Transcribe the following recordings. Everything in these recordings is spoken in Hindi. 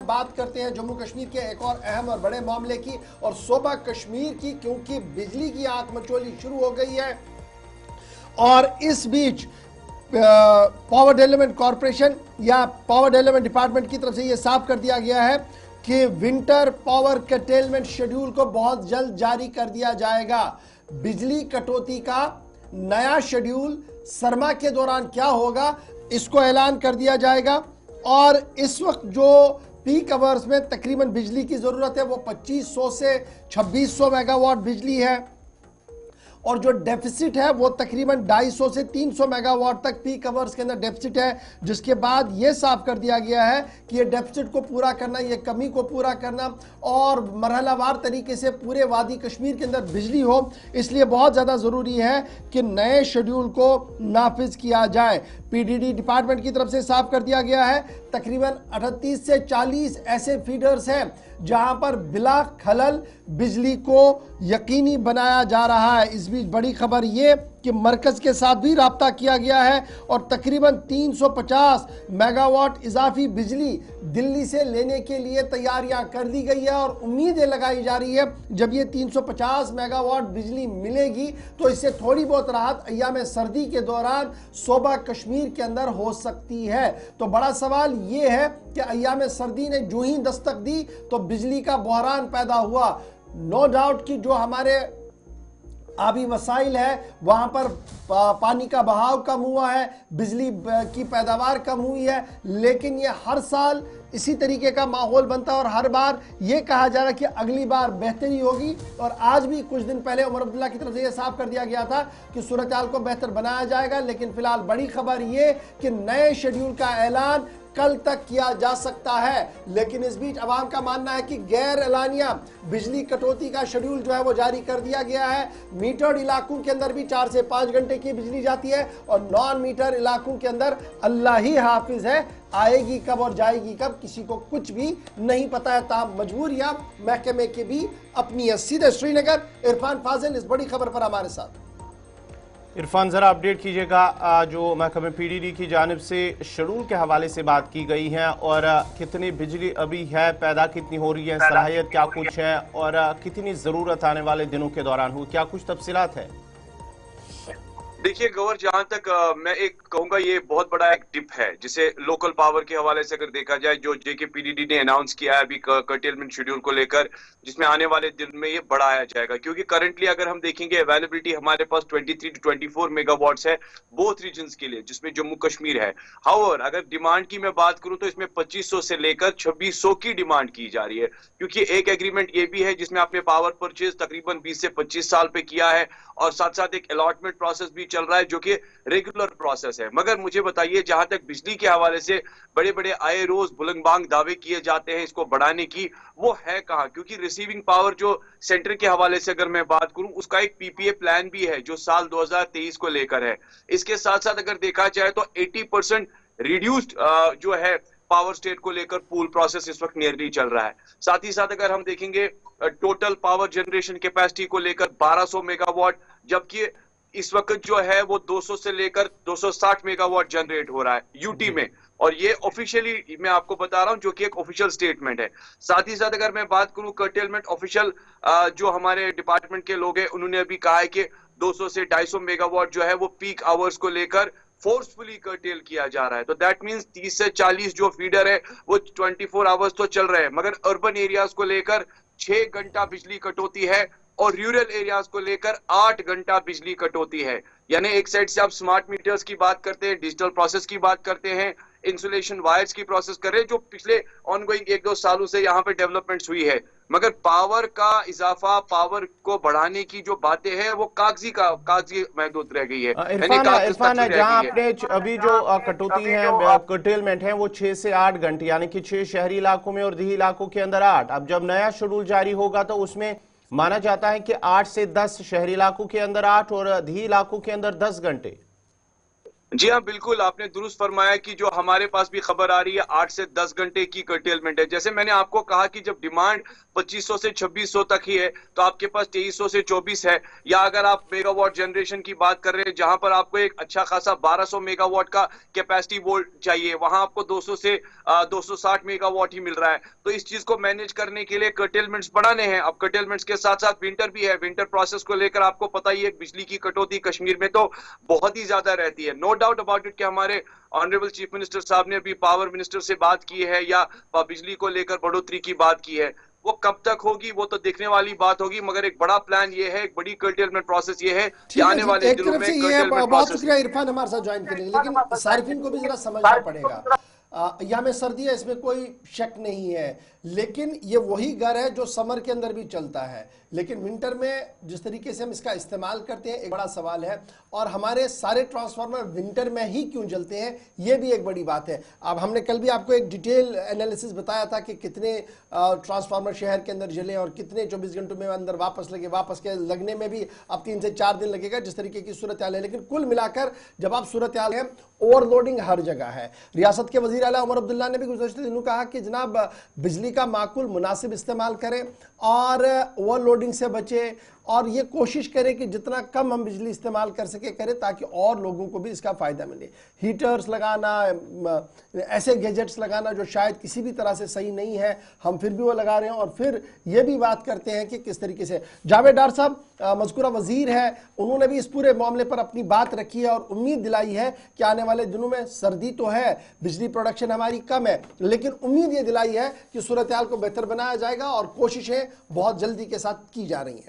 बात करते हैं जम्मू कश्मीर के एक और अहम और बड़े मामले की और सूबा कश्मीर की, क्योंकि बिजली की आंख मचोली शुरू हो गई है। और इस बीच पावर डेवलपमेंट कॉरपोरेशन या पावर डेवलपमेंट डिपार्टमेंट की तरफ से यह साफ कर दिया गया है कि विंटर पावर कटेलमेंट शेड्यूल को बहुत जल्द जारी कर दिया जाएगा। बिजली कटौती का नया शेड्यूल सरमा के दौरान क्या होगा, इसको ऐलान कर दिया जाएगा। और इस वक्त जो पीक आवर्स में तकरीबन बिजली की जरूरत है वो 2500 से 2600 मेगावाट बिजली है, और जो डेफिसिट है वो तकरीबन 250 से 300 मेगावाट तक पीक आवर्स के अंदर डेफिसिट है। जिसके बाद ये साफ कर दिया गया है कि ये डेफिसिट को पूरा करना, ये कमी को पूरा करना और मरहलावार तरीके से पूरे वादी कश्मीर के अंदर बिजली हो, इसलिए बहुत ज़्यादा ज़रूरी है कि नए शेड्यूल को नाफिज किया जाए। पीडीडी डिपार्टमेंट की तरफ से साफ कर दिया गया है तकरीबन 38 से 40 ऐसे फीडर्स हैं जहां पर बिला खलल बिजली को यकीनी बनाया जा रहा है। इस बीच बड़ी खबर यह कि मरकज के साथ भी राब्ता किया गया है और तकरीबन 350 मेगावाट इजाफी बिजली दिल्ली से लेने के लिए तैयारियां कर दी गई है और उम्मीदें लगाई जा रही है जब ये 350 मेगावाट बिजली मिलेगी तो इससे थोड़ी बहुत राहत अय्याम सर्दी के दौरान सूबा कश्मीर के अंदर हो सकती है। तो बड़ा सवाल ये है कि अय्याम सर्दी ने जो ही दस्तक दी तो बिजली का बहरान पैदा हुआ। नो डाउट कि जो हमारे आबी वसाइल है वहां पर पानी का बहाव कम हुआ है, बिजली की पैदावार कम हुई है, लेकिन ये हर साल इसी तरीके का माहौल बनता है और हर बार ये कहा जा रहा है कि अगली बार बेहतरी होगी। और आज भी कुछ दिन पहले उमर अब्दुल्ला की तरफ से ये साफ कर दिया गया था कि सूरत हाल को बेहतर बनाया जाएगा। लेकिन फिलहाल बड़ी खबर ये कि नए शेड्यूल का ऐलान कल तक किया जा सकता है। लेकिन इस बीच अवाम का मानना है कि गैर एलानिया बिजली कटौती का शेड्यूल जो है वो जारी कर दिया गया है। मीटर्ड इलाकों के अंदर भी 4 से 5 घंटे की बिजली जाती है और नॉन मीटर इलाकों के अंदर अल्लाह ही हाफिज है, आएगी कब और जाएगी कब किसी को कुछ भी नहीं पता है। ताम मजबूरियां महकमे के भी अपनी है। सीधे श्रीनगर इरफान फाजिल इस बड़ी खबर पर हमारे साथ। इरफान ज़रा अपडेट कीजिएगा, जो महकमे पीडीडी की जानिब से शेड्यूल के हवाले से बात की गई है और कितनी बिजली अभी है, पैदा कितनी हो रही है, सलाहियत क्या कुछ है और कितनी ज़रूरत आने वाले दिनों के दौरान हो, क्या कुछ तफसीलात है? देखिए गवर, जहां तक मैं एक कहूंगा ये बहुत बड़ा एक डिप है जिसे लोकल पावर के हवाले से अगर देखा जाए, जो जेकेपीडीडी ने अनाउंस किया है अभी कर्टेलमेंट शेड्यूल को लेकर, जिसमें आने वाले दिन में ये बढ़ाया जाएगा। क्योंकि करंटली अगर हम देखेंगे अवेलेबिलिटी हमारे पास 23 to 24 मेगावाट्स है बोथ रीजन्स के लिए, जिसमें जम्मू कश्मीर है। हाउएवर अगर डिमांड की मैं बात करूं तो इसमें 2500 से लेकर 2600 की डिमांड की जा रही है। क्योंकि एक एग्रीमेंट ये भी है जिसमें आपने पावर परचेज तकरीबन 20 से 25 साल पे किया है और साथ साथ एक अलॉटमेंट प्रोसेस भी चल रहा है जो कि रेगुलर प्रोसेस है। मगर मुझे बताइए, जहां तक बिजली के हवाले से बड़े बड़े आए रोज बुलंदबांग दावे किए जाते हैं इसको बढ़ाने की, वो है कहां? क्योंकि रिसीविंग पावर जो सेंटर के हवाले से अगर मैं बात करूं, उसका एक पीपीए प्लान भी है जो साल 2023 को लेकर है। इसके साथ साथ अगर देखा जाए तो 80% रिड्यूस्ड जो है पावर स्टेट को लेकर पूल प्रोसेस इस वक्त नियरली चल रहा है। साथ ही साथ अगर हम देखेंगे टोटल पावर जनरेशन कैपेसिटी को लेकर 1200 मेगावाट, जबकि इस वक्त जो है वो 200 से लेकर 260 मेगावाट जनरेट हो रहा है यूटी में। और ये ऑफिशियली मैं आपको बता रहा हूं जो कि एक ऑफिशियल स्टेटमेंट है। साथ ही साथ अगर मैं बात करूं कर्टेलमेंट ऑफिशियल जो हमारे डिपार्टमेंट के लोग हैं, उन्होंने अभी कहा है कि 200 से 250 मेगावाट जो है वो पीक आवर्स को लेकर फोर्सफुली कर्टेल किया जा रहा है। तो दैट मींस 30 से 40 जो फीडर है वो 24 आवर्स तो चल रहे हैं, मगर अर्बन एरियाज को लेकर 6 घंटा बिजली कटौती है और रूरल एरियाज को लेकर 8 घंटा बिजली कटौती है। यानी एक साइड से आप स्मार्ट मीटर्स की बात करते हैं, डिजिटल प्रोसेस की बात करते हैं, इंसुलेशन वायर्स की प्रोसेस कर रहे हैं, जो पिछले ऑनगोइंग 1-2 सालों से यहाँ पे डेवलपमेंट्स हुई है, मगर पावर का इजाफा, पावर को बढ़ाने की जो बातें हैं वो कागजी महदूद रह गई है। इरफान जहां आपने अभी जो कटौती है, कर्टेलमेंट है, वो 6 से 8 घंटे, यानी कि 6 शहरी इलाकों में और देही इलाकों के अंदर 8। अब जब नया शेड्यूल जारी होगा तो उसमें माना जाता है कि 8 से 10 शहरी इलाकों के अंदर 8 और देही इलाकों के अंदर 10 घंटे। जी हाँ, बिल्कुल आपने दुरुस्त फरमाया कि जो हमारे पास भी खबर आ रही है 8 से 10 घंटे की कर्टेलमेंट है। जैसे मैंने आपको कहा कि जब डिमांड 2500 से 2600 तक ही है, तो आपके पास 2300 से 24 है। या अगर आप मेगावाट जनरेशन की बात कर रहे हैं, जहां पर आपको एक अच्छा खासा 1200 मेगावाट का कैपेसिटी वोल्ट चाहिए, वहां आपको 200 से 260 मेगावाट ही मिल रहा है। तो इस चीज को मैनेज करने के लिए कर्टेलमेंट्स बढ़ाने हैं। अब कर्टेलमेंट्स के साथ साथ विंटर भी है। विंटर प्रोसेस को लेकर आपको पता ही है, बिजली की कटौती कश्मीर में तो बहुत ही ज्यादा रहती है। नो डाउट अबाउट इट कि हमारे ऑनरेबल चीफ मिनिस्टर साहब ने अभी पावर मिनिस्टर से बात की है या बिजली को लेकर बढ़ोतरी की बात की है। वो कब तक होगी वो तो देखने वाली बात होगी, मगर एक बड़ा प्लान ये है, एक बड़ी कर्टेलमेंट प्रोसेस ये है कि ठीक है आने जी, वाले एक दिनों तरफ में से ये है, कर्टेलमेंट बहुत प्रोसेस। शुक्रिया इरफान हमारे साथ ज्वाइन करने के लिए, लेकिन सारिफिन को भी जरा समझना पड़ेगा। यहाँ में सर्दी है, इसमें कोई शक नहीं है, लेकिन ये वही घर है जो समर के अंदर भी चलता है, लेकिन विंटर में जिस तरीके से हम इसका इस्तेमाल करते हैं एक बड़ा सवाल है। और हमारे सारे ट्रांसफार्मर विंटर में ही क्यों जलते हैं, ये भी एक बड़ी बात है। अब हमने कल भी आपको एक डिटेल एनालिसिस बताया था कि कितने ट्रांसफार्मर शहर के अंदर जले और कितने 24 घंटों में अंदर वापस लगे। वापस के लगने में भी अब 3 से 4 दिन लगेगा, जिस तरीके की सूरत हाल है। लेकिन कुल मिलाकर जब आप सूरत हाल है, ओवरलोडिंग हर जगह है। रियासत के वजीर आला उमर अब्दुल्ला ने भी गुज़श्ते दिनों कहा कि जनाब बिजली का माकूल मुनासिब इस्तेमाल करें और ओवरलोडिंग से बचे, और ये कोशिश करें कि जितना कम हम बिजली इस्तेमाल कर सके करें, ताकि और लोगों को भी इसका फ़ायदा मिले। हीटर्स लगाना, ऐसे गैजेट्स लगाना जो शायद किसी भी तरह से सही नहीं है, हम फिर भी वो लगा रहे हैं। और फिर ये भी बात करते हैं कि किस तरीके से जावेद डार साहब मज़कूरा वज़ीर है, उन्होंने भी इस पूरे मामले पर अपनी बात रखी है और उम्मीद दिलाई है कि आने वाले दिनों में सर्दी तो है, बिजली प्रोडक्शन हमारी कम है, लेकिन उम्मीद ये दिलाई है कि सूरत हाल को बेहतर बनाया जाएगा और कोशिशें बहुत जल्दी के साथ की जा रही हैं।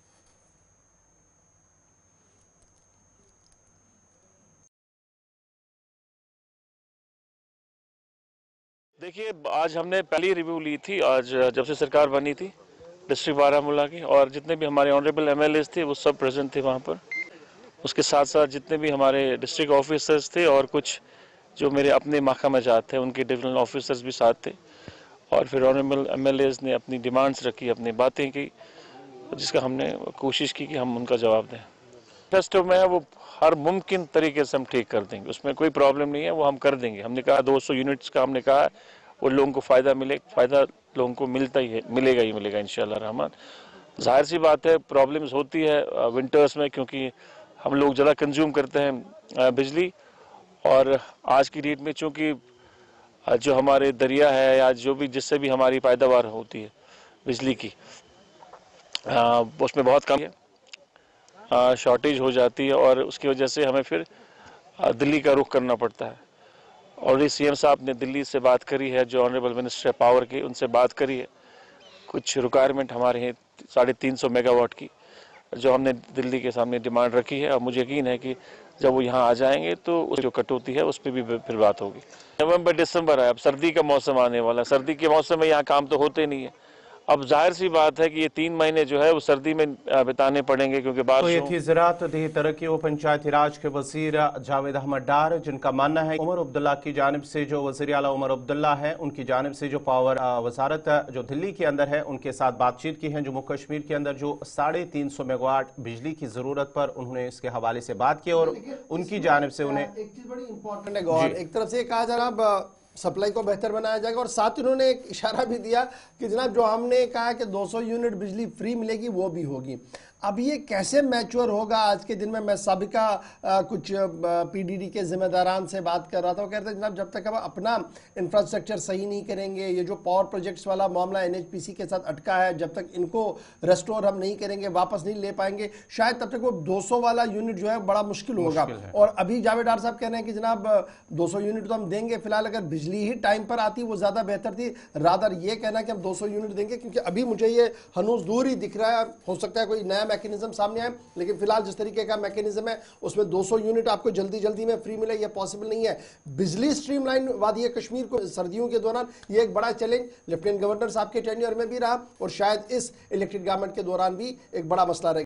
देखिए, आज हमने पहली रिव्यू ली थी, आज जब से सरकार बनी थी डिस्ट्रिक्ट बारामूला की, और जितने भी हमारे ऑनरेबल एमएलएस थे वो सब प्रेजेंट थे वहाँ पर। उसके साथ साथ जितने भी हमारे डिस्ट्रिक्ट ऑफिसर्स थे और कुछ जो मेरे अपने महकमा जात थे उनके डिविजनल ऑफिसर्स भी साथ थे। और फिर ऑनरेबल एमएलएस ने अपनी डिमांड्स रखी, अपनी बातें की, जिसका हमने कोशिश की कि हम उनका जवाब दें। फेस्टिव में है वो हर मुमकिन तरीके से हम ठीक कर देंगे, उसमें कोई प्रॉब्लम नहीं है, वो हम कर देंगे। हमने कहा 200 यूनिट्स का हमने कहा वो लोगों को फ़ायदा लोगों को मिलता ही है, मिलेगा ही मिलेगा इंशाअल्लाह रहमान। जाहिर सी बात है प्रॉब्लम्स होती है विंटर्स में, क्योंकि हम लोग ज़्यादा कंज्यूम करते हैं बिजली। और आज की डेट में चूँकि जो हमारे दरिया है या जो भी जिससे भी हमारी पैदावार होती है बिजली की, उसमें बहुत कम है, शॉर्टेज हो जाती है, और उसकी वजह से हमें फिर दिल्ली का रुख करना पड़ता है। ऑलरेडी सीएम साहब ने दिल्ली से बात करी है, जो ऑनरेबल मिनिस्टर पावर के, उनसे बात करी है। कुछ रिक्वायरमेंट हमारे हैं 350 मेगावाट की, जो हमने दिल्ली के सामने डिमांड रखी है। और मुझे यकीन है कि जब वो यहाँ आ जाएंगे तो उस जो कटौती है उस पर भी फिर बात होगी। नवंबर दिसंबर है, अब सर्दी का मौसम आने वाला है। सर्दी के मौसम में यहाँ काम तो होते नहीं है। अब जाहिर सी बात है कि ये 3 महीने जो है वो सर्दी में बिताने पड़ेंगे, क्योंकि तो ये थी ज़राअत देही तरक्की व पंचायती राज के वजीर जावेद अहमद डार, जिनका मानना है उमर अब्दुल्ला की जानिब से, जो वज़ीर आला उमर अब्दुल्ला है उनकी जानिब से जो पावर वजारत जो दिल्ली के अंदर है उनके साथ बातचीत की है। जम्मू कश्मीर के अंदर जो 350 मेगावाट बिजली की ज़रूरत पर उन्होंने इसके हवाले से बात की और उनकी जानिब से उन्हें एक चीज़ बड़ी इंपॉर्टेंट है गौर, एक तरफ से कहा जनाब सप्लाई को बेहतर बनाया जाएगा, और साथ ही उन्होंने एक इशारा भी दिया कि जनाब जो हमने कहा कि 200 यूनिट बिजली फ्री मिलेगी वो भी होगी। अब ये कैसे मैच्योर होगा? आज के दिन में मैं साबिका कुछ पीडीडी के जिम्मेदारान से बात कर रहा था, वो कहते हैं जनाब जब तक हम अपना इंफ्रास्ट्रक्चर सही नहीं करेंगे, ये जो पावर प्रोजेक्ट्स वाला मामला एनएचपीसी के साथ अटका है, जब तक इनको रेस्टोर हम नहीं करेंगे, वापस नहीं ले पाएंगे, शायद तब तक वो 200 वाला यूनिट जो है बड़ा मुश्किल होगा। और अभी जावेद डार साहब कह रहे हैं कि जनाब 200 यूनिट तो हम देंगे, फिलहाल अगर बिजली ही टाइम पर आती वो ज़्यादा बेहतर थी। रादर ये कहना कि हम 200 यूनिट देंगे, क्योंकि अभी मुझे ये हनूज दूर ही दिख रहा है। हो सकता है कोई नया मैकेनिज्म सामने आए, लेकिन फिलहाल जिस तरीके का मैकेनिज्म है उसमें 200 यूनिट आपको जल्दी जल्दी में फ्री मिले, यह पॉसिबल नहीं है। बिजली स्ट्रीमलाइन वादी कश्मीर को सर्दियों के दौरान यह एक बड़ा चैलेंज लेफ्टिनेंट गवर्नर साहब के टेन्योर में भी रहा और शायद इस इलेक्टेड गवर्नमेंट के दौरान भी एक बड़ा मसला रहेगा।